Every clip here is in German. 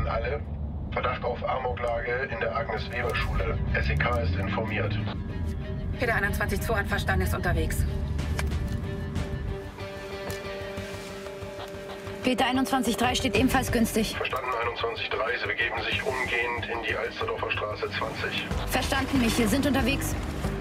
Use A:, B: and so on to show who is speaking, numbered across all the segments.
A: an alle. Verdacht auf Amoklage in der Agnes-Weber-Schule. SEK ist informiert.
B: Peter 21-2 hat verstanden, ist unterwegs.
C: Peter 21-3 steht ebenfalls günstig.
A: Verstanden 21-3. Sie begeben sich umgehend in die Alsterdorfer Straße 20.
C: Verstanden, Michael. Sind unterwegs.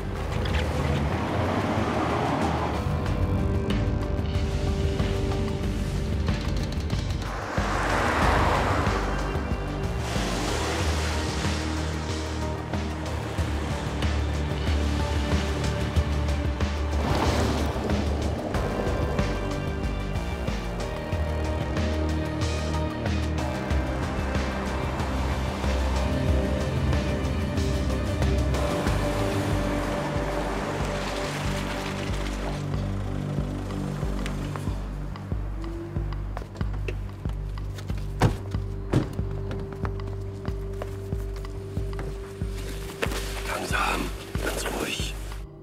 D: Ganz ruhig.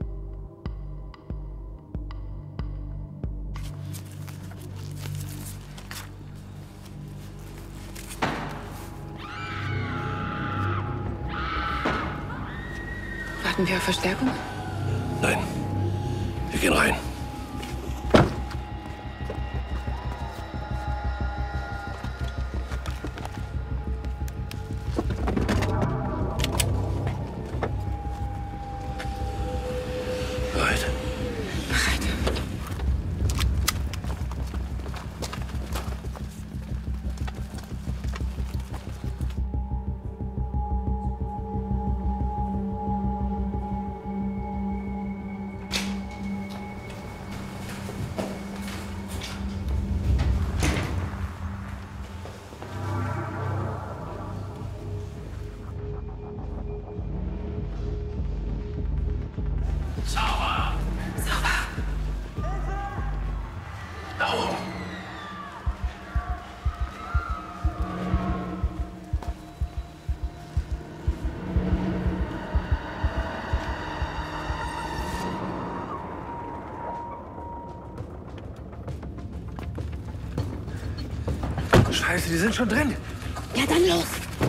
B: Warten wir auf Verstärkung?
D: Nein, wir gehen rein.
E: Scheiße, die sind schon drin.
C: Ja, dann los.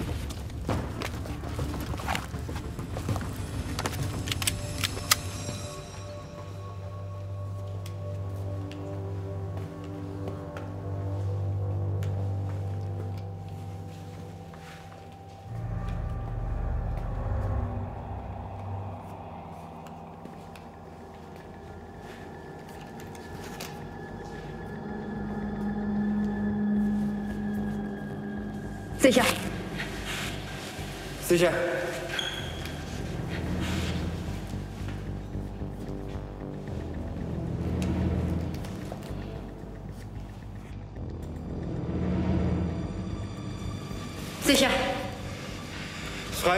C: Sicher.
E: Sicher.
C: Sicher.
E: Frei.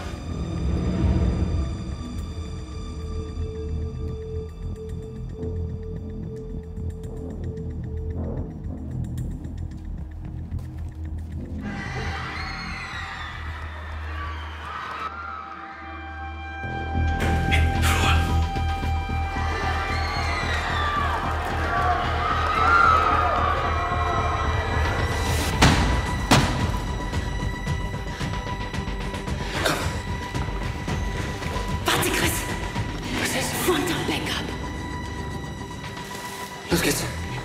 E: Los geht's.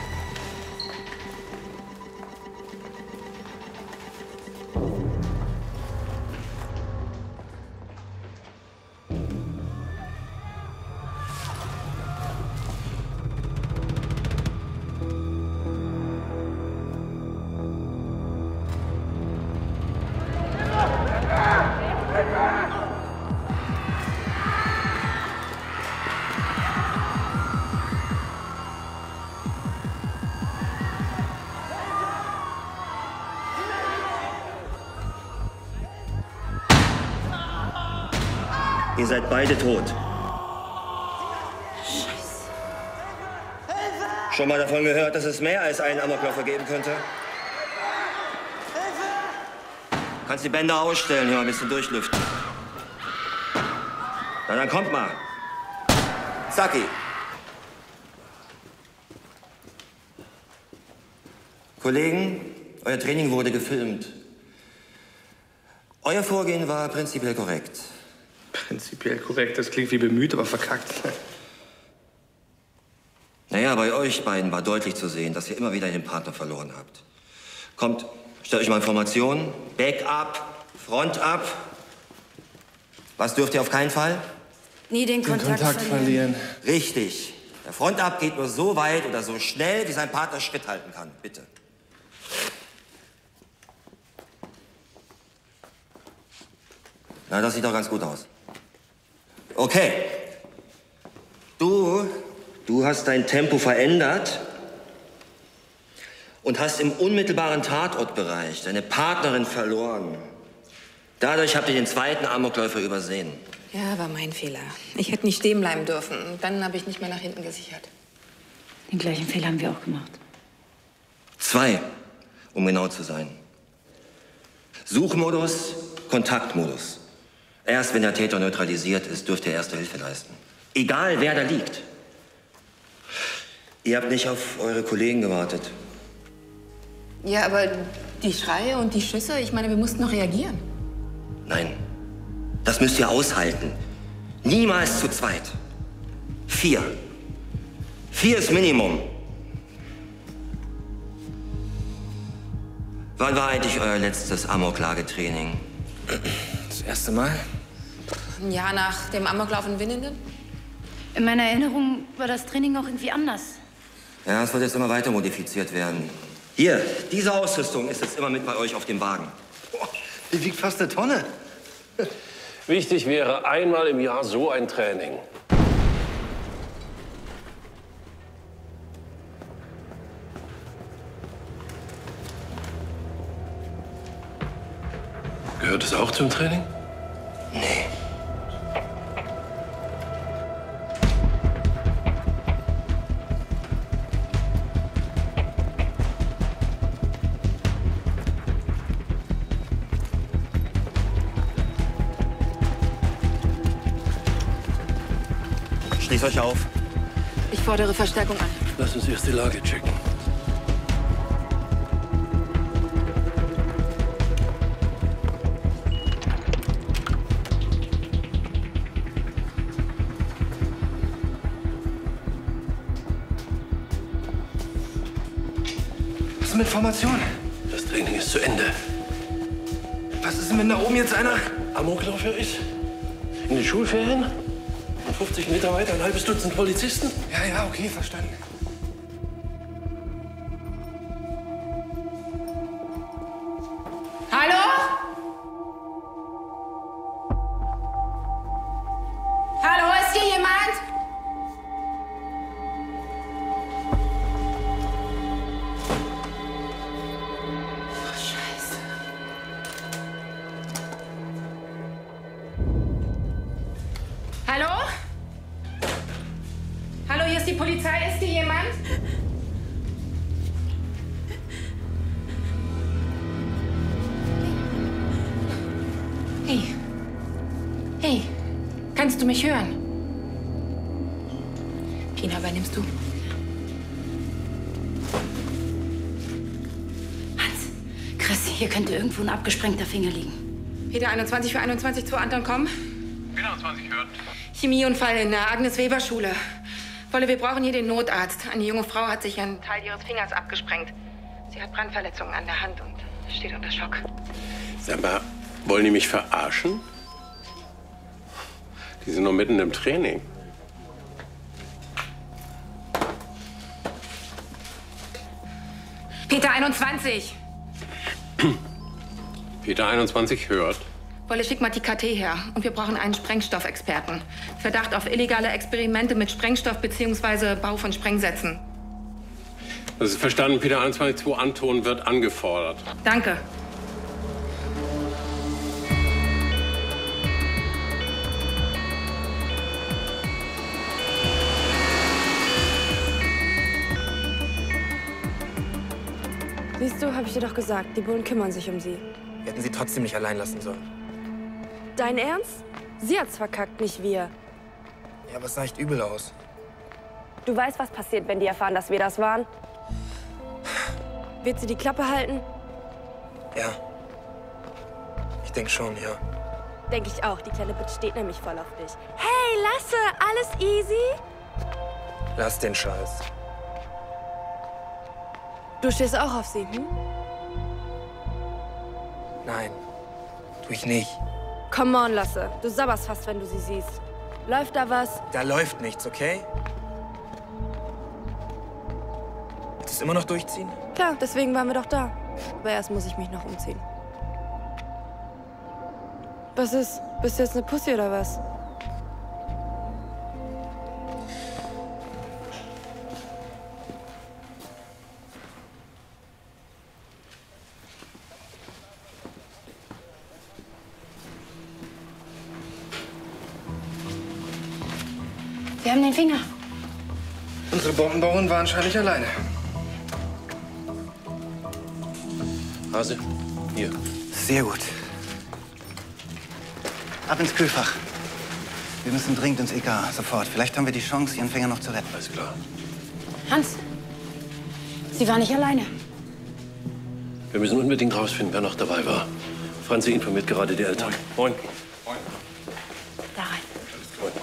F: Ihr seid beide tot.
C: Scheiße.
F: Schon mal davon gehört, dass es mehr als einen Amokläufer geben könnte? Kannst die Bänder ausstellen, hier mal ein bisschen durchlüften. Na dann kommt mal. Saki. Kollegen, euer Training wurde gefilmt. Euer Vorgehen war prinzipiell korrekt.
E: Prinzipiell korrekt, das klingt wie bemüht, aber verkackt.
F: Naja, bei euch beiden war deutlich zu sehen, dass ihr immer wieder den Partner verloren habt. Kommt, stellt euch mal in Formation. Backup, Front ab. Was dürft ihr auf keinen Fall?
C: Nie den Kontakt verlieren.
F: Richtig. Der Frontab geht nur so weit oder so schnell, wie sein Partner Schritt halten kann. Bitte. Na, das sieht doch ganz gut aus. Okay. Du hast dein Tempo verändert und hast im unmittelbaren Tatortbereich deine Partnerin verloren. Dadurch habt ihr den zweiten Amokläufer übersehen.
B: Ja, war mein Fehler. Ich hätte nicht stehen bleiben dürfen. Und dann habe ich nicht mehr nach hinten gesichert.
C: Den gleichen Fehler haben wir auch gemacht.
F: 2, um genau zu sein. Suchmodus, Kontaktmodus. Erst wenn der Täter neutralisiert ist, dürft ihr erste Hilfe leisten. Egal, wer da liegt. Ihr habt nicht auf eure Kollegen gewartet.
B: Ja, aber die Schreie und die Schüsse, ich meine, wir mussten noch reagieren.
F: Nein, das müsst ihr aushalten. Niemals zu zweit. 4. 4 ist Minimum. Wann war eigentlich euer letztes Amoklagetraining?
E: Das erste Mal?
B: Ein Jahr nach dem Amoklauf in Winnenden?
C: In meiner Erinnerung war das Training auch irgendwie anders.
F: Ja, es wird jetzt immer weiter modifiziert werden. Hier, diese Ausrüstung ist jetzt immer mit bei euch auf dem Wagen.
E: Boah, die wiegt fast 1 Tonne.
D: Wichtig wäre einmal im Jahr so ein Training. Gehört es auch zum Training?
F: Nee. Schließt euch auf.
B: Ich fordere Verstärkung an.
D: Lass uns erst die Lage checken.
E: Was ist mit Formation?
D: Das Training ist zu Ende.
E: Was ist denn, wenn da oben jetzt einer...
D: Amokläufer ist? In den Schulferien? Und 50 Meter weiter ein halbes Dutzend Polizisten?
E: Ja, okay, verstanden.
B: Hallo? Hallo, ist hier jemand? Oh, Scheiße. Hallo? Hallo, hier ist die Polizei. Ist hier jemand? Hey. Hey. Kannst du mich hören? Pina, übernimmst du?
C: Hans, Chris, hier könnte irgendwo ein abgesprengter Finger liegen.
B: Peter 21 für 21 zu Anton, komm.
A: 24 hört.
B: Chemieunfall in der Agnes-Weber-Schule. Wolle, wir brauchen hier den Notarzt. Eine junge Frau hat sich einen Teil ihres Fingers abgesprengt. Sie hat Brandverletzungen an der Hand und steht unter Schock.
D: Sag mal, wollen die mich verarschen? Die sind noch mitten im Training.
B: Peter 21.
D: Peter 21 hört.
B: Wolle, schick mal die KT her. Und wir brauchen einen Sprengstoffexperten. Verdacht auf illegale Experimente mit Sprengstoff bzw. Bau von Sprengsätzen.
D: Das ist verstanden. Peter 21 Anton wird angefordert.
B: Danke.
G: Siehst du, habe ich dir doch gesagt, die Bullen kümmern sich um sie.
E: Wir hätten sie trotzdem nicht allein lassen sollen.
G: Dein Ernst? Sie hat's verkackt, nicht wir.
E: Ja, aber es sah echt übel aus.
G: Du weißt, was passiert, wenn die erfahren, dass wir das waren? Wird sie die Klappe halten?
E: Ja. Ich Ich denke schon, ja.
G: Denke ich auch. Die kleine Bitch steht nämlich voll auf dich. Hey, Lasse, alles easy?
E: Lass den Scheiß.
G: Du stehst auch auf sie, hm?
E: Nein, tu ich nicht.
G: Come on, Lasse. Du sabberst fast, wenn du sie siehst. Läuft da was?
E: Da läuft nichts, okay? Willst du es immer noch durchziehen?
G: Klar, deswegen waren wir doch da. Aber erst muss ich mich noch umziehen. Was ist? Bist du jetzt eine Pussy oder was?
C: Wir haben den Finger.
E: Unsere Bombenbauern waren wahrscheinlich alleine.
D: Hase, hier.
H: Sehr gut. Ab ins Kühlfach. Wir müssen dringend ins EK, sofort. Vielleicht haben wir die Chance, Ihren Finger noch zu retten.
D: Alles klar.
C: Hans, sie war nicht alleine.
D: Wir müssen unbedingt rausfinden, wer noch dabei war. Franzi informiert gerade die Eltern. Moin. Moin.
C: Da rein.
D: Moin.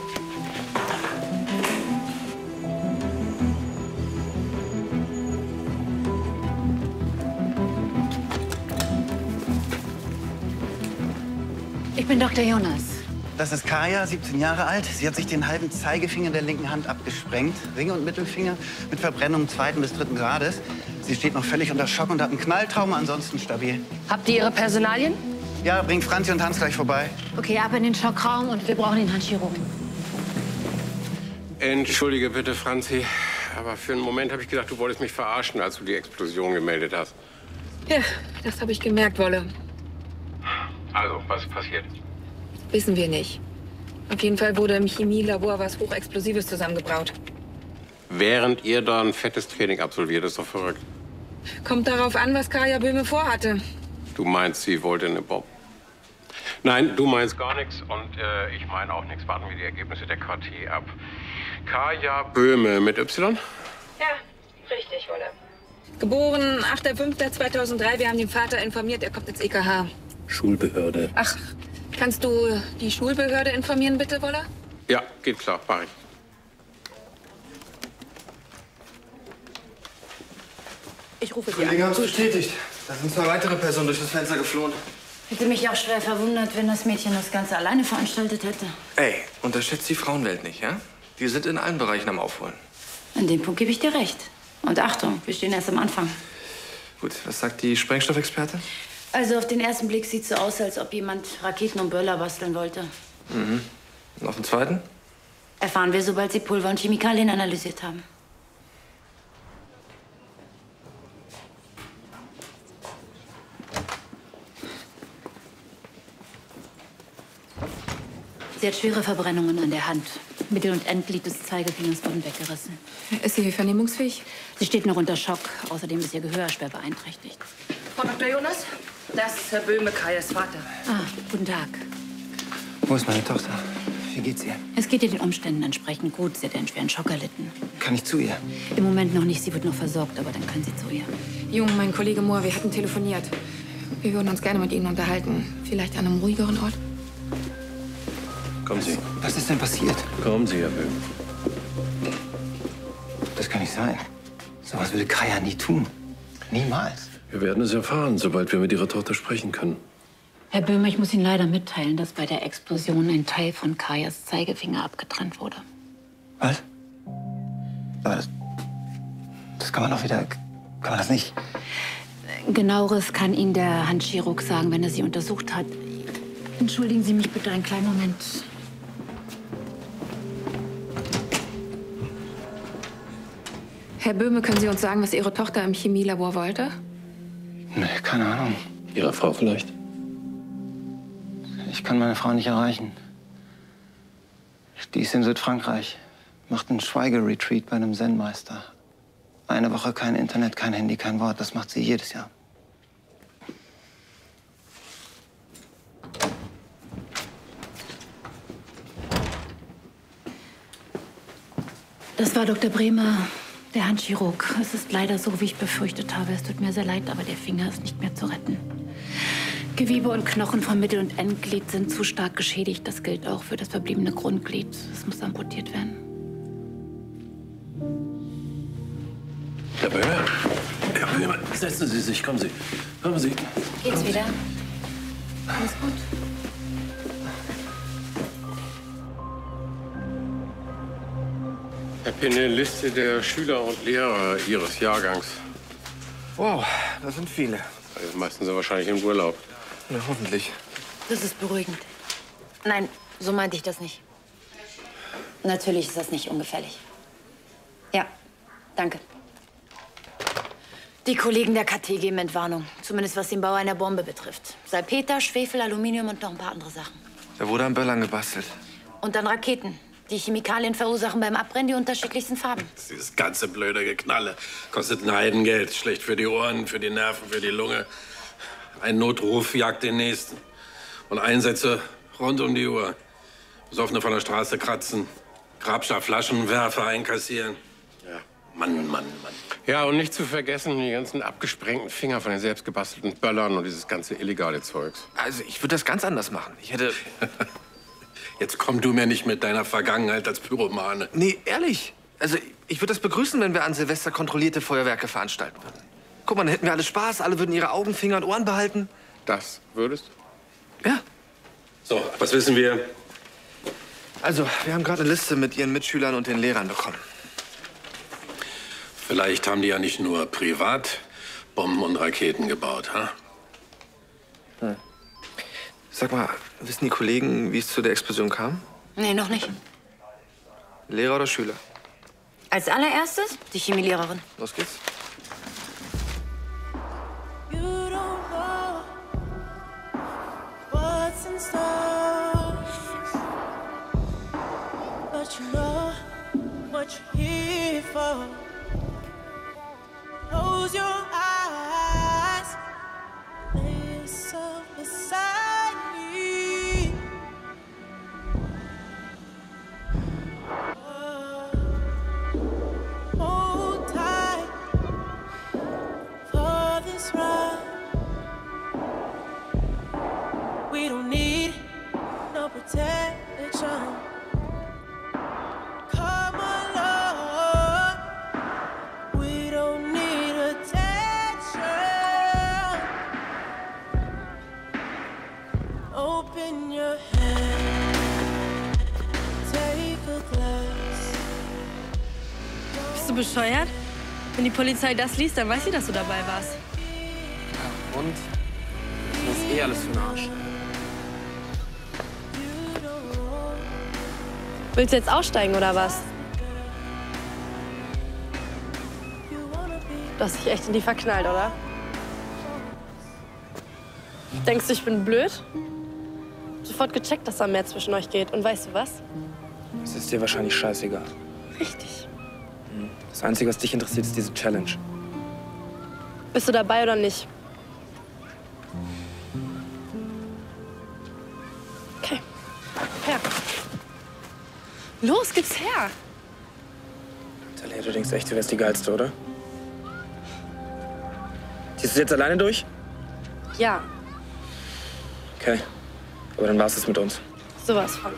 C: Ich bin Dr. Jonas.
H: Das ist Kaya, 17 Jahre alt. Sie hat sich den halben Zeigefinger der linken Hand abgesprengt. Ring- und Mittelfinger mit Verbrennung 2. bis 3. Grades. Sie steht noch völlig unter Schock und hat ein Knalltrauma, ansonsten stabil.
C: Habt ihr ihre Personalien?
H: Ja, bring Franzi und Hans gleich vorbei.
C: Okay, ab in den Schockraum und wir brauchen den Handchirurgen.
I: Entschuldige bitte, Franzi, aber für einen Moment habe ich gedacht, du wolltest mich verarschen, als du die Explosion gemeldet hast.
B: Ja, das habe ich gemerkt, Wolle.
I: Also, was ist passiert?
B: Wissen wir nicht. Auf jeden Fall wurde im Chemielabor was Hochexplosives zusammengebraut.
I: Während ihr da ein fettes Training absolviert, ist doch verrückt.
B: Kommt darauf an, was Kaya Böhme vorhatte.
I: Du meinst, sie wollte eine Bombe? Nein, du meinst gar nichts und ich meine auch nichts. Warten wir die Ergebnisse der KT ab. Kaya Böhme mit Y?
B: Ja, richtig, Wolle. Geboren 8.5.2003. Wir haben den Vater informiert, er kommt ins EKH.
D: Schulbehörde.
B: Ach, kannst du die Schulbehörde informieren, bitte, Wolle?
I: Ja, geht klar, mach ich.
B: Ich rufe sie
E: Kollegen
B: an.
E: haben es bestätigt. Da sind 2 weitere Personen durch das Fenster geflohen.
C: Hätte mich auch schwer verwundert, wenn das Mädchen das Ganze alleine veranstaltet hätte.
E: Ey, unterschätzt die Frauenwelt nicht, ja? Die sind in allen Bereichen am Aufholen.
C: An dem Punkt gebe ich dir recht. Und Achtung, wir stehen erst am Anfang.
E: Gut, was sagt die Sprengstoffexperte?
C: Also auf den ersten Blick sieht es so aus, als ob jemand Raketen und Böller basteln wollte.
E: Mhm. Und auf den zweiten?
C: Erfahren wir, sobald sie Pulver und Chemikalien analysiert haben. Sie hat schwere Verbrennungen an der Hand. Mittel- und Endglied des Zeigefingers wurden weggerissen.
B: Ist sie vernehmungsfähig?
C: Sie steht noch unter Schock. Außerdem ist ihr Gehör schwer beeinträchtigt.
J: Frau Dr. Jonas, das ist Herr Böhme, Kajas Vater.
C: Ah, guten Tag.
H: Wo ist meine Tochter? Wie geht's ihr?
C: Es geht ihr den Umständen entsprechend gut. Sie hat einen schweren Schock erlitten.
H: Kann ich zu ihr?
C: Im Moment noch nicht. Sie wird noch versorgt, aber dann können Sie zu ihr.
B: Jung, mein Kollege Mohr, wir hatten telefoniert. Wir würden uns gerne mit Ihnen unterhalten. Vielleicht an einem ruhigeren Ort?
D: Kommen Sie.
H: Was ist denn passiert?
D: Kommen Sie, Herr Böhm.
H: Das kann nicht sein. Sowas würde Kaya nie tun. Niemals.
D: Wir werden es erfahren, sobald wir mit Ihrer Tochter sprechen können.
C: Herr Böhme, ich muss Ihnen leider mitteilen, dass bei der Explosion ein Teil von Kajas Zeigefinger abgetrennt wurde.
H: Was? Aber das kann man doch wieder... Kann man das nicht?
C: Genaueres kann Ihnen der Handchirurg sagen, wenn er Sie untersucht hat. Entschuldigen Sie mich bitte einen kleinen Moment.
B: Herr Böhme, können Sie uns sagen, was Ihre Tochter im Chemielabor wollte?
H: Nee, keine Ahnung.
D: Ihrer Frau vielleicht?
H: Ich kann meine Frau nicht erreichen. Die ist in Südfrankreich. Macht einen Schweigeretreat bei einem Zen-Meister. 1 Woche kein Internet, kein Handy, kein Wort. Das macht sie jedes Jahr.
C: Das war Dr. Bremer, der Handchirurg. Es ist leider so, wie ich befürchtet habe. Es tut mir sehr leid, aber der Finger ist nicht mehr zu retten. Gewebe und Knochen vom Mittel- und Endglied sind zu stark geschädigt. Das gilt auch für das verbliebene Grundglied. Es muss amputiert werden.
D: Herr Böhme, Herr Böhme, setzen Sie sich, kommen Sie. Kommen Sie.
C: Geht's wieder? Alles gut?
I: Ich habe hier eine Liste der Schüler und Lehrer Ihres Jahrgangs.
E: Wow, das sind viele.
I: Die meisten sind wahrscheinlich im Urlaub.
E: Na, hoffentlich.
C: Das ist beruhigend. Nein, so meinte ich das nicht. Natürlich ist das nicht ungefährlich. Ja, danke. Die Kollegen der KT geben Entwarnung. Zumindest was den Bau einer Bombe betrifft. Salpeter, Schwefel, Aluminium und noch ein paar andere Sachen.
E: Da wurde an Böllern gebastelt.
C: Und dann Raketen. Die Chemikalien verursachen beim Abbrennen die unterschiedlichsten Farben.
I: Dieses ganze blöde Geknalle kostet ein Heidengeld. Schlecht für die Ohren, für die Nerven, für die Lunge. Ein Notruf jagt den nächsten. Und Einsätze rund um die Uhr. Besoffene von der Straße kratzen. Grabscher Flaschenwerfer einkassieren. Ja, Mann. Ja, und nicht zu vergessen die ganzen abgesprengten Finger von den selbstgebastelten Böllern und dieses ganze illegale Zeugs.
E: Also, ich würde das ganz anders machen. Ich hätte...
I: Jetzt komm du mir nicht mit deiner Vergangenheit als Pyromane.
E: Nee, ehrlich. Also, ich würde das begrüßen, wenn wir an Silvester kontrollierte Feuerwerke veranstalten würden. Guck mal, dann hätten wir alle Spaß, alle würden ihre Augen, Finger und Ohren behalten.
I: Das würdest du?
E: Ja.
I: So, was wissen wir?
E: Also, wir haben gerade eine Liste mit Ihren Mitschülern und den Lehrern bekommen.
I: Vielleicht haben die ja nicht nur privat Bomben und Raketen gebaut, ha?
E: Hm. Sag mal, wissen die Kollegen, wie es zu der Explosion kam?
C: Nee, noch nicht.
E: Lehrer oder Schüler?
C: Als allererstes die Chemielehrerin.
E: Los geht's.
K: Close your eyes, lay yourself beside me. Hold tight for this ride. We don't need no protection. Come along, we don't need attention. Open your hand, take a glass.
G: Bist du bescheuert? Wenn die Polizei das liest, dann weiß sie, dass du dabei warst.
E: Ja, und? Das ist eh alles für den Arsch.
G: Willst du jetzt aussteigen, oder was? Du hast dich echt in die verknallt, oder? Denkst du, ich bin blöd? Sofort gecheckt, dass da mehr zwischen euch geht. Und weißt du was?
E: Es ist dir wahrscheinlich scheißegal.
G: Richtig.
E: Das Einzige, was dich interessiert, ist diese Challenge.
G: Bist du dabei oder nicht? Okay. Her. Los, gib's her.
E: Talia, du denkst echt, du wärst die Geilste, oder? Ziehst du jetzt alleine durch?
G: Ja,
E: Okay. Aber dann war's es mit uns.
G: sowas von.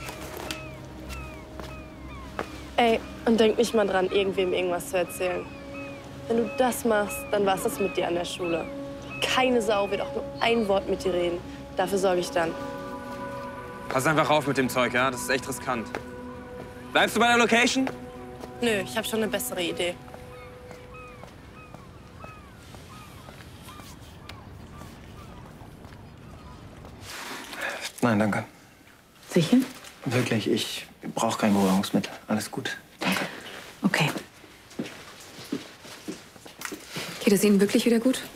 G: Ey, und denk nicht mal dran, irgendwem irgendwas zu erzählen. Wenn du das machst, dann war's das mit dir an der Schule. Keine Sau wird auch nur ein Wort mit dir reden. Dafür sorge ich dann.
E: Pass einfach auf mit dem Zeug, ja? Das ist echt riskant. Bleibst du bei der Location?
G: Nö, ich habe schon eine bessere Idee.
H: Nein, danke.
C: Sicher?
H: Wirklich, ich brauche kein Beruhigungsmittel. Alles gut. Danke.
C: Okay.
B: Geht es Ihnen wirklich wieder gut?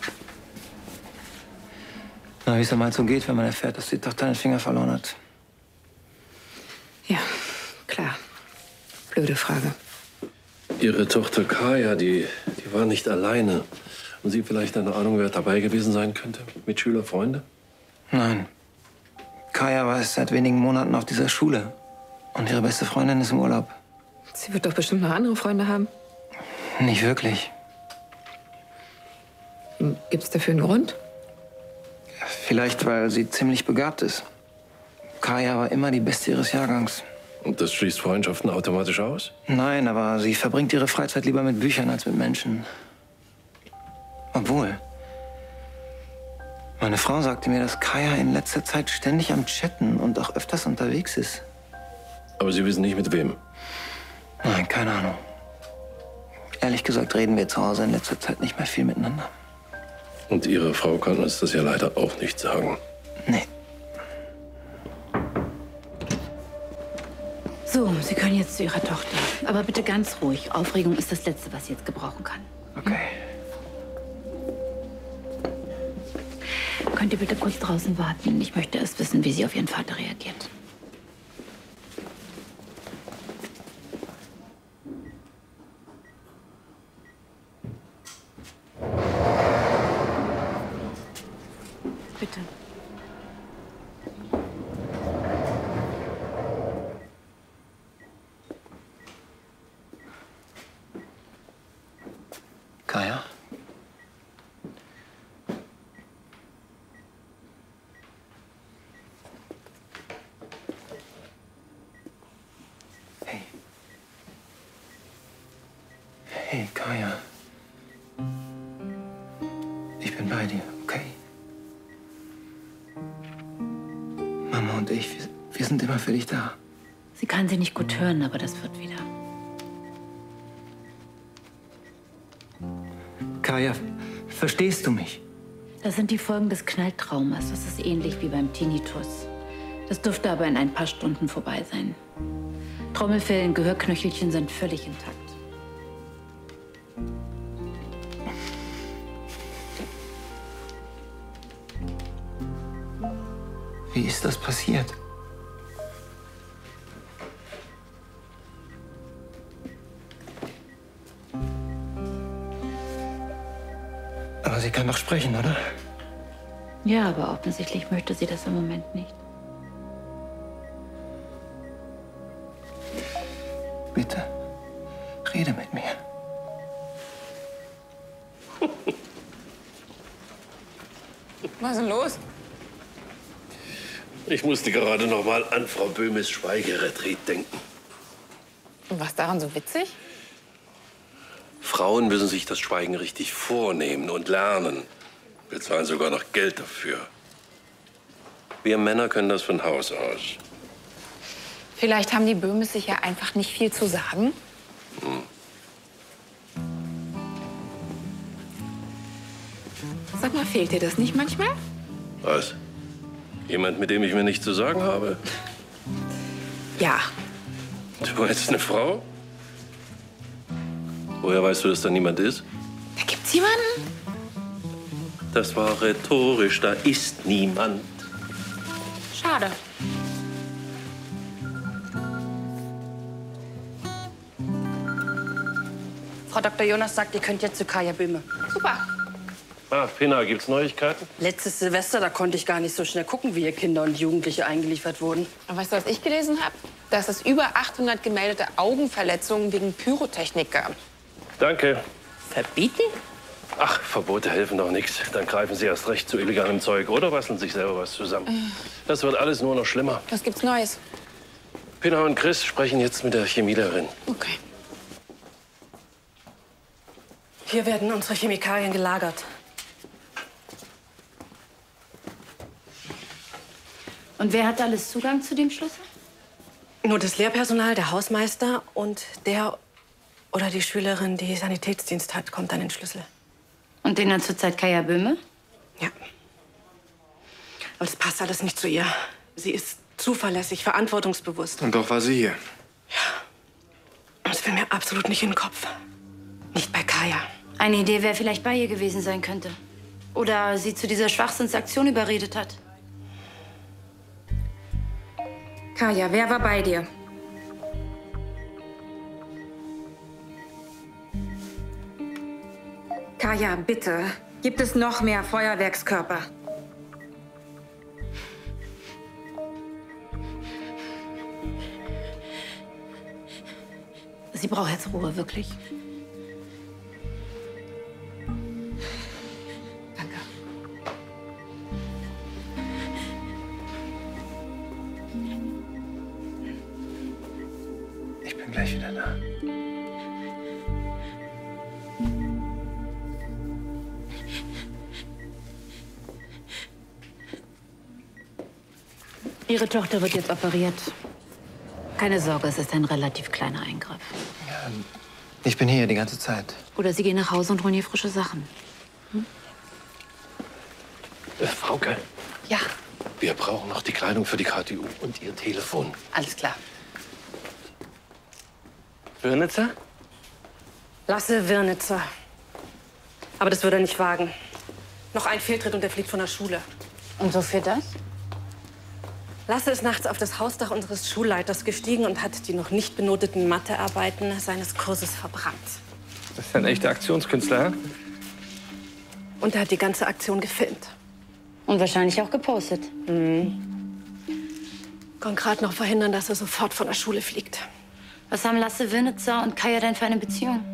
H: Na, wie es mal so geht, wenn man erfährt, dass die Tochter den Finger verloren hat.
B: Ja, klar. Blöde Frage.
D: Ihre Tochter Kaya, die war nicht alleine. Haben Sie vielleicht eine Ahnung, wer dabei gewesen sein könnte? Mitschüler, Freunde?
H: Nein. Kaya war erst seit wenigen Monaten auf dieser Schule. Und ihre beste Freundin ist im Urlaub.
B: Sie wird doch bestimmt noch andere Freunde haben.
H: Nicht wirklich.
B: Gibt es dafür einen Grund?
L: Vielleicht, weil sie ziemlich begabt ist. Kaya war immer die Beste ihres Jahrgangs.
D: Und das schließt Freundschaften automatisch aus?
L: Nein, aber sie verbringt ihre Freizeit lieber mit Büchern als mit Menschen. Obwohl, meine Frau sagte mir, dass Kaya in letzter Zeit ständig am Chatten und auch öfters unterwegs ist.
D: Aber Sie wissen nicht, mit wem?
L: Nein, keine Ahnung. Ehrlich gesagt reden wir zu Hause in letzter Zeit nicht mehr viel miteinander.
D: Und Ihre Frau kann uns das ja leider auch nicht sagen.
L: Nee.
C: So, Sie können jetzt zu Ihrer Tochter. Aber bitte ganz ruhig. Aufregung ist das Letzte, was sie jetzt gebrauchen kann.
L: Okay.
C: Könnt ihr bitte kurz draußen warten? Ich möchte erst wissen, wie sie auf Ihren Vater reagiert. Bitte.
L: Kaya? Hey. Hey, Kaya. Ich bin bei dir, okay? Mama und ich, wir sind immer für dich da.
C: Sie kann sie nicht gut hören, aber das wird wieder.
L: Kaya, verstehst du mich?
C: Das sind die Folgen des Knalltraumas. Das ist ähnlich wie beim Tinnitus. Das dürfte aber in ein paar Stunden vorbei sein. Trommelfell und Gehörknöchelchen sind völlig intakt.
L: Wie ist das passiert? Aber sie kann doch sprechen, oder?
C: Ja, aber offensichtlich möchte sie das im Moment nicht.
L: Bitte, rede mit mir.
B: Was ist denn los?
D: Ich musste gerade noch mal an Frau Böhmes Schweigeretreat denken.
B: Und was daran so witzig?
D: Frauen müssen sich das Schweigen richtig vornehmen und lernen. Wir zahlen sogar noch Geld dafür. Wir Männer können das von Haus aus.
B: Vielleicht haben die Böhmes sich ja einfach nicht viel zu sagen. Sag mal, fehlt dir das nicht manchmal?
D: Was? Jemand, mit dem ich mir nichts zu sagen habe?
B: Ja.
D: Du meinst eine Frau? Woher weißt du, dass da niemand ist?
B: Da gibt's jemanden?
D: Das war rhetorisch, da ist niemand.
B: Schade.
J: Frau Dr. Jonas sagt, ihr könnt jetzt zu Kaya Böhme.
B: Super.
D: Ah, Pina, gibt's Neuigkeiten?
J: Letztes Silvester, da konnte ich gar nicht so schnell gucken, wie hier Kinder und Jugendliche eingeliefert wurden.
B: Und weißt du, was ich gelesen habe? Dass es über 800 gemeldete Augenverletzungen wegen Pyrotechnik gab.
D: Danke.
J: Verbieten?
D: Ach, Verbote helfen doch nichts. Dann greifen sie erst recht zu illegalem Zeug oder basteln sich selber was zusammen. Das wird alles nur noch schlimmer.
B: Was gibt's Neues?
D: Pina und Chris sprechen jetzt mit der Chemielehrerin.
B: Okay.
J: Hier werden unsere Chemikalien gelagert.
C: Und wer hat alles Zugang zu dem Schlüssel?
J: Nur das Lehrpersonal, der Hausmeister und der oder die Schülerin, die Sanitätsdienst hat, kommt an den Schlüssel.
C: Und den hat zurzeit Kaya Böhme?
J: Ja. Aber das passt alles nicht zu ihr. Sie ist zuverlässig, verantwortungsbewusst.
E: Und doch war sie hier.
J: Das will mir absolut nicht in den Kopf. Nicht bei Kaya.
C: Eine Idee, wer vielleicht bei ihr gewesen sein könnte. Oder sie zu dieser Schwachsinnsaktion überredet hat.
B: Kaya, wer war bei dir? Kaya, bitte. Gibt es noch mehr Feuerwerkskörper?
C: Sie braucht jetzt Ruhe, wirklich.
B: Danke.
L: Ich bin gleich wieder da.
C: Ihre Tochter wird jetzt operiert. Keine Sorge, es ist ein relativ kleiner Eingriff.
L: Ja, ich bin hier die ganze Zeit.
C: Oder Sie gehen nach Hause und holen hier frische Sachen. Hm?
D: Frauke.
J: Ja.
D: Wir brauchen noch die Kleidung für die KTU und Ihr Telefon.
J: Alles klar.
E: Wirnitzer?
J: Lasse Wirnitzer. Aber das würde er nicht wagen. Noch ein Fehltritt und er fliegt von der Schule.
C: Und wofür das?
J: Lasse ist nachts auf das Hausdach unseres Schulleiters gestiegen und hat die noch nicht benoteten Mathearbeiten seines Kurses verbrannt.
E: Das ist ein echter Aktionskünstler, ja?
J: Und er hat die ganze Aktion gefilmt.
C: Und wahrscheinlich auch gepostet.
J: Mhm. Kann gerade noch verhindern, dass er sofort von der Schule fliegt.
C: Was haben Lasse Wirnitzer und Kaya denn für eine Beziehung?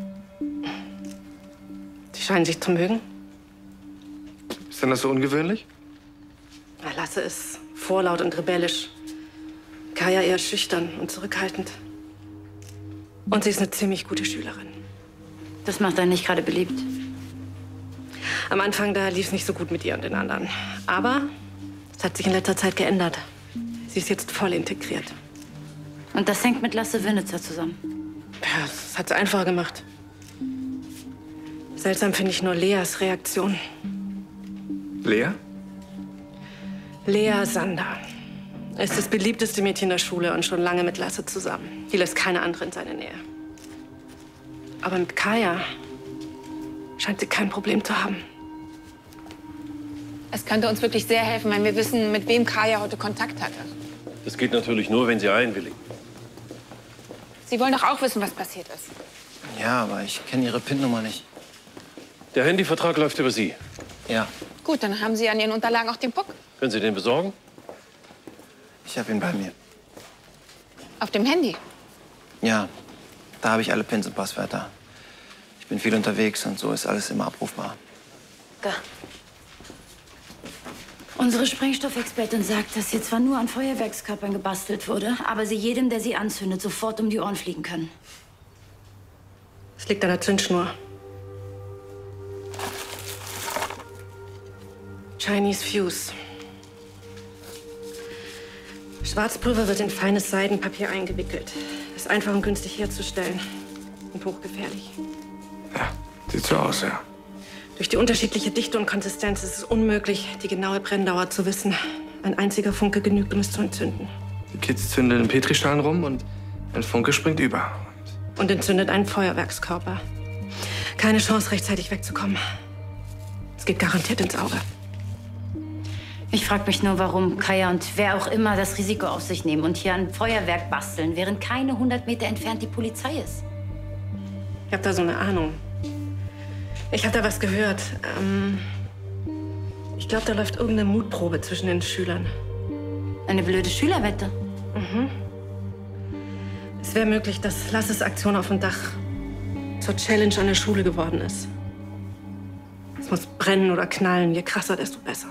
J: Die scheinen sich zu mögen.
E: Ist denn das so ungewöhnlich?
J: Ja, Lasse ist vorlaut und rebellisch. Kaya eher schüchtern und zurückhaltend. Und sie ist eine ziemlich gute Schülerin.
C: Das macht einen nicht gerade beliebt.
J: Am Anfang, da lief es nicht so gut mit ihr und den anderen. Aber es hat sich in letzter Zeit geändert. Sie ist jetzt voll integriert.
C: Und das hängt mit Lasse Wirnitzer zusammen?
J: Ja, das hat es einfacher gemacht. Seltsam finde ich nur Leas Reaktion.
E: Lea?
J: Lea Sander ist das beliebteste Mädchen der Schule und schon lange mit Lasse zusammen. Die lässt keine andere in seine Nähe. Aber mit Kaya scheint sie kein Problem zu haben.
B: Es könnte uns wirklich sehr helfen, wenn wir wissen, mit wem Kaya heute Kontakt hatte.
D: Das geht natürlich nur, wenn Sie einwilligen.
B: Sie wollen doch auch wissen, was passiert ist.
L: Ja, aber ich kenne Ihre PIN-Nummer nicht.
D: Der Handyvertrag läuft über Sie.
L: Ja,
B: Gut, dann haben Sie an Ihren Unterlagen auch den Puck.
D: Können Sie den besorgen?
L: ich habe ihn bei mir.
B: Auf dem Handy.
L: Ja, da habe ich alle Pins und Passwörter. Ich bin viel unterwegs und so ist alles immer abrufbar.
C: Da. Unsere Sprengstoffexpertin sagt, dass hier zwar nur an Feuerwerkskörpern gebastelt wurde, aber sie jedem, der sie anzündet, sofort um die Ohren fliegen können.
J: Es liegt an der Zündschnur. Chinese Fuse. Schwarzpulver wird in feines Seidenpapier eingewickelt. Ist einfach und günstig herzustellen. Und hochgefährlich.
E: Sieht so aus, ja.
J: Durch die unterschiedliche Dichte und Konsistenz ist es unmöglich, die genaue Brenndauer zu wissen. Ein einziger Funke genügt, um es zu entzünden.
E: Die Kids zündeln in Petrischalen rum und ein Funke springt über.
J: Und entzündet einen Feuerwerkskörper. Keine Chance, rechtzeitig wegzukommen. Es geht garantiert ins Auge.
C: Ich frage mich nur, warum Kaya und wer auch immer das Risiko auf sich nehmen und hier ein Feuerwerk basteln, während keine 100 Meter entfernt die Polizei ist.
J: Ich habe da so eine Ahnung. Ich habe da was gehört. Ich glaube, da läuft irgendeine Mutprobe zwischen den Schülern.
C: Eine blöde Schülerwette.
J: Mhm. Es wäre möglich, dass Lasses Aktion auf dem Dach zur Challenge an der Schule geworden ist. Es muss brennen oder knallen. Je krasser, desto besser.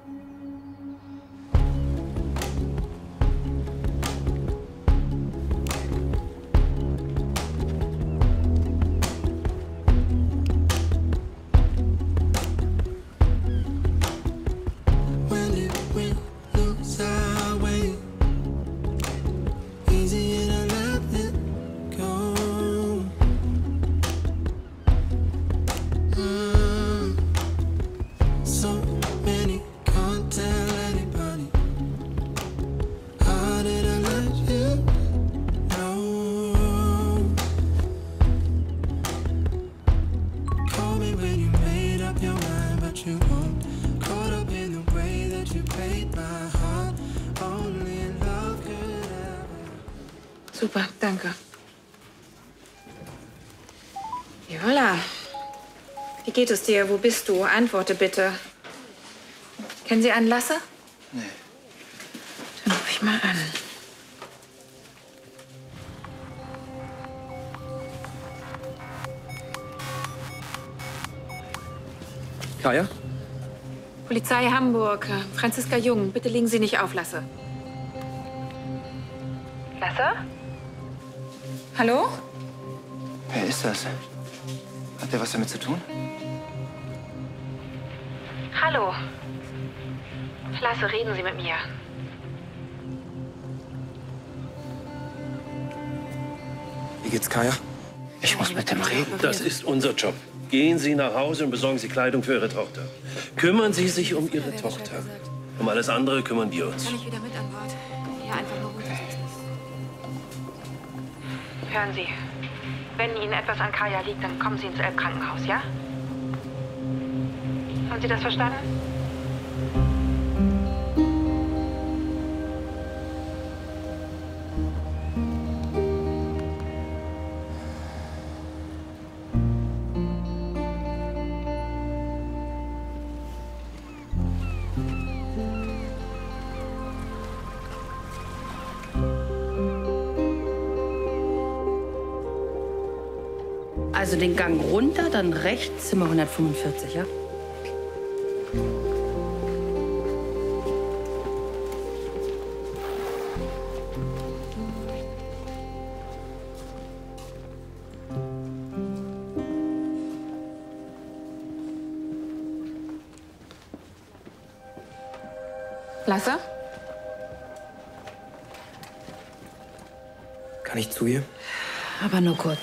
B: Super, danke. Jola, wie geht es dir? Wo bist du? Antworte bitte. Kennen Sie einen Lasse?
L: Nee.
B: Dann ruf ich mal an.
E: Kaya?
B: Polizei Hamburg. Franziska Jung, bitte legen Sie nicht auf, Lasse. Lasse? Hallo?
L: Wer ist das? Hat der was damit zu tun?
B: Hallo. Lasse, reden Sie mit mir.
L: Wie geht's Kaya? Ich muss mit dem reden.
D: Das ist unser Job. Gehen Sie nach Hause und besorgen Sie Kleidung für Ihre Tochter. Kümmern Sie sich um Ihre Tochter. Um alles andere kümmern wir uns.
B: Kann ich wieder mit an Bord? Ja, einfach nur runtersetzen. Hören Sie, wenn Ihnen etwas an Kaya liegt, dann kommen Sie ins Elbkrankenhaus, ja? Haben Sie das verstanden?
J: Also den Gang runter, dann rechts, Zimmer 145, ja?
B: Lasse?
L: Kann ich zu ihr?
C: Aber nur kurz.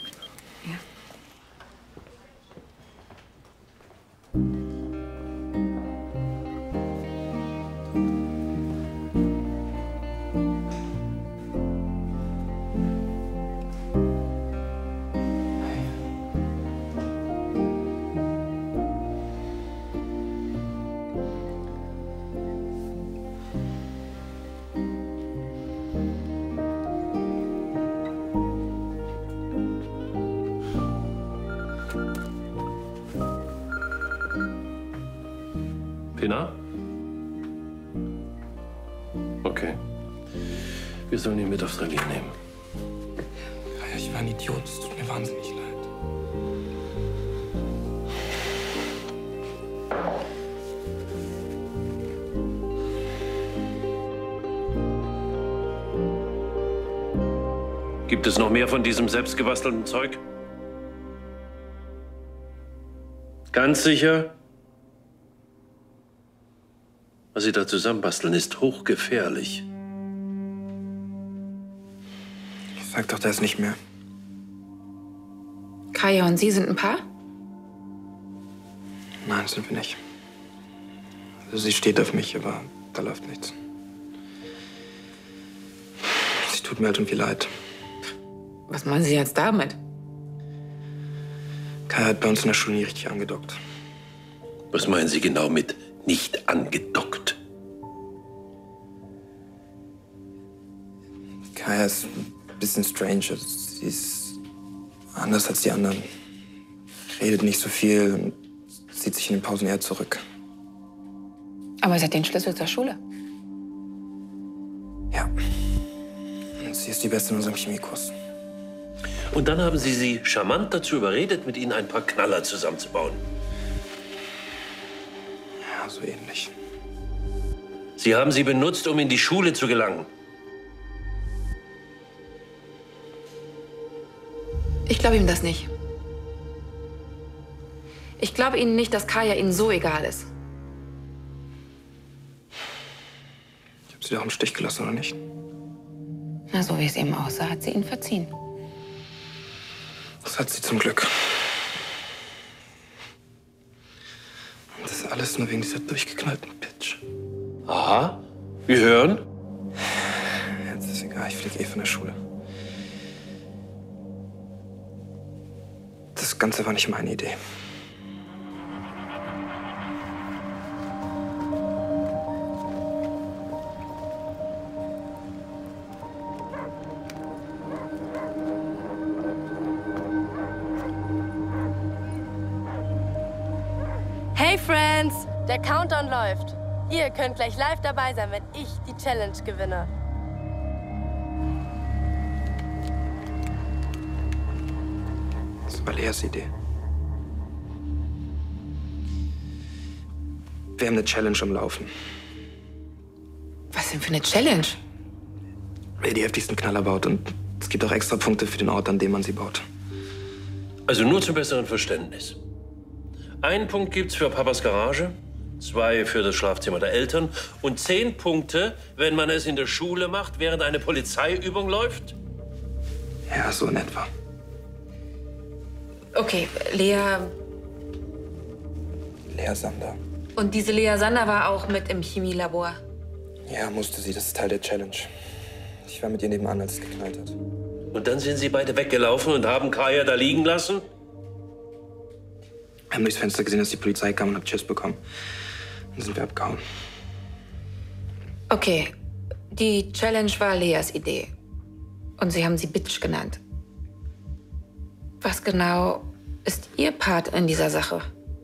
D: Pina? Okay. Wir sollen ihn mit aufs Revier nehmen.
L: Ja, ich war ein Idiot. Es tut mir wahnsinnig leid.
D: Gibt es noch mehr von diesem selbstgebastelten Zeug? Ganz sicher? Was Sie da zusammenbasteln, ist hochgefährlich.
L: Sag doch das nicht mehr.
B: Kaya und Sie sind ein Paar?
L: Nein, sind wir nicht. Also sie steht auf mich, aber da läuft nichts. Sie tut mir halt irgendwie leid.
B: Was meinen Sie jetzt damit?
L: Kaya hat bei uns in der Schule nie richtig angedockt.
D: Was meinen Sie genau mit nicht angedockt?
L: Kaya ist ein bisschen strange. Also sie ist anders als die anderen. Redet nicht so viel und zieht sich in den Pausen eher zurück.
B: Aber sie hat den Schlüssel zur Schule.
L: Ja. Und sie ist die Beste in unserem Chemiekurs.
D: Und dann haben Sie sie charmant dazu überredet, mit Ihnen ein paar Knaller zusammenzubauen.
L: Ja, so ähnlich.
D: Sie haben sie benutzt, um in die Schule zu gelangen.
B: Ich glaube ihm das nicht. Ich glaube Ihnen nicht, dass Kaya Ihnen so egal ist.
L: Ich habe sie doch im Stich gelassen, oder nicht?
B: Na, so wie es eben aussah, hat sie Ihnen verziehen.
L: Das hat sie zum Glück. Und das ist alles nur wegen dieser durchgeknallten Bitch.
D: Aha, wir hören.
L: Jetzt ist egal, ich fliege eh von der Schule. Das Ganze war nicht meine Idee.
G: Hey Friends, der Countdown läuft. Ihr könnt gleich live dabei sein, wenn ich die Challenge gewinne.
L: Das war Leas Idee. Wir haben eine Challenge am Laufen.
B: Was denn für eine Challenge?
L: Wer die heftigsten Knaller baut und Es gibt auch extra Punkte für den Ort, an dem man sie baut.
D: Also nur zum besseren Verständnis. Einen Punkt gibt's für Papas Garage, 2 für das Schlafzimmer der Eltern und 10 Punkte, wenn man es in der Schule macht, während eine Polizeiübung läuft?
L: Ja, so in etwa.
C: Okay, Lea.
L: Lea Sander.
C: Und diese Lea Sander war auch mit im Chemielabor.
L: Ja, musste sie. Das ist Teil der Challenge. Ich war mit ihr nebenan, als es geknallt hat.
D: Und dann sind Sie beide weggelaufen und haben Kaya da liegen lassen?
L: Wir haben durchs Fenster gesehen, dass die Polizei kam und hab Schiss bekommen. Dann sind wir abgehauen.
C: Okay, die Challenge war Leas Idee. Und Sie haben sie Bitch genannt. Was genau ist Ihr Part in dieser Sache?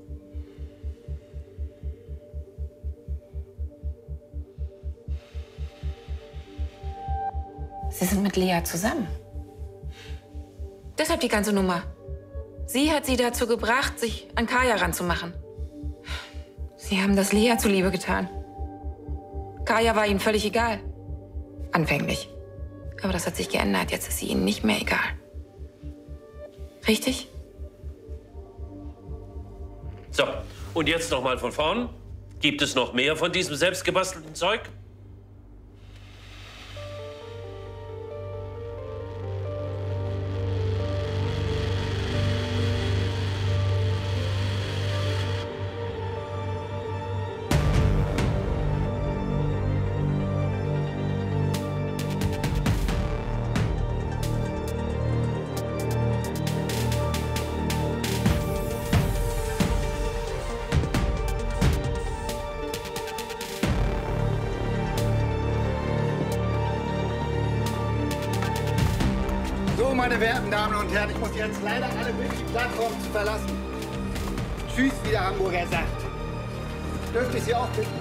C: Sie sind mit Lea zusammen. Deshalb die ganze Nummer. Sie hat sie dazu gebracht, sich an Kaya ranzumachen. Sie haben das Lea zuliebe getan. Kaya war Ihnen völlig egal. Anfänglich. Aber das hat sich geändert. Jetzt ist sie Ihnen nicht mehr egal. Richtig?
D: So, und jetzt noch mal von vorn. Gibt es noch mehr von diesem selbstgebastelten Zeug?
H: So, meine werten Damen und Herren, ich muss jetzt leider alle bitten, die Plattform zu verlassen. Tschüss, wie der Hamburger sagt. Dürfte ich Sie auch bitten?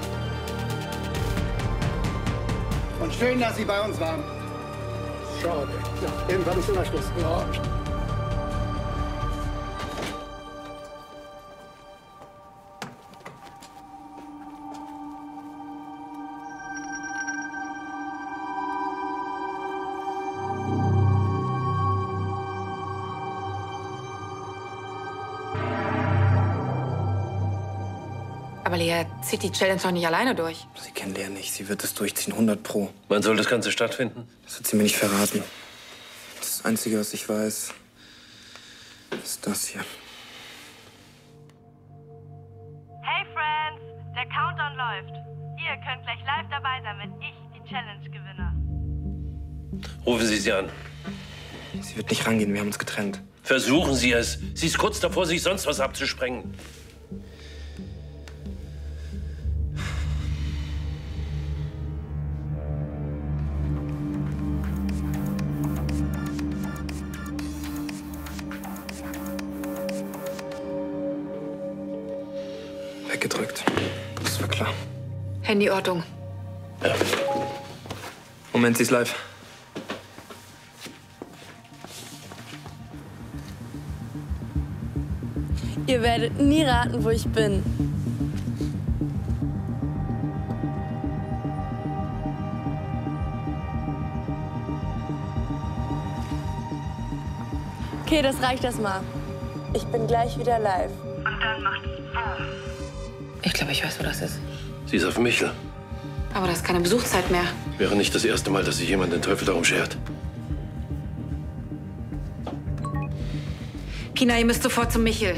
H: Und schön, dass Sie bei uns waren. Schade. Ja, irgendwann ist immer Schluss. Ja.
C: Aber Lea zieht die Challenge noch nicht alleine durch.
L: Sie kennen Lea nicht. Sie wird es durchziehen, 100 %.
D: Wann soll das Ganze stattfinden?
L: Das hat sie mir nicht verraten. Das Einzige, was ich weiß, ist das hier.
M: Hey Friends, der Countdown läuft. Ihr könnt gleich live dabei sein, wenn ich die Challenge gewinne.
D: Rufen Sie sie an.
L: Sie wird nicht rangehen, wir haben uns getrennt.
D: Versuchen Sie es. Sie ist kurz davor, sich sonst was abzusprengen.
L: Weggedrückt. Das war klar.
C: Handyortung.
D: Ja.
L: Moment, sie ist live.
G: Ihr werdet nie raten, wo ich bin. Okay, das reicht erstmal. Ich bin gleich wieder live.
M: Und dann macht es Boom.
C: Ich glaube, ich weiß, wo das ist.
D: Sie ist auf Michel.
C: Aber das ist keine Besuchszeit mehr.
D: Wäre nicht das erste Mal, dass sich jemand den Teufel darum schert.
C: Kina, ihr müsst sofort zu Michel.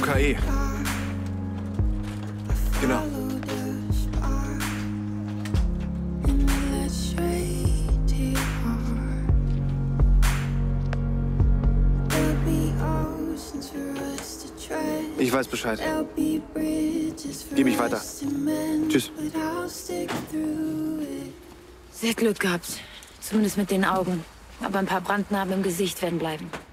L: UKE. Genau. Ich weiß Bescheid. Geh mich weiter. Tschüss.
N: Sie hat Glück gehabt. Zumindest mit den Augen. Aber ein paar Brandnarben im Gesicht werden bleiben.